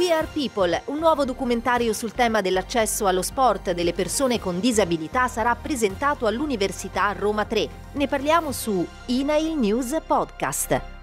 We Are People, un nuovo documentario sul tema dell'accesso allo sport delle persone con disabilità sarà presentato all'Università Roma 3. Ne parliamo su INAIL News Podcast.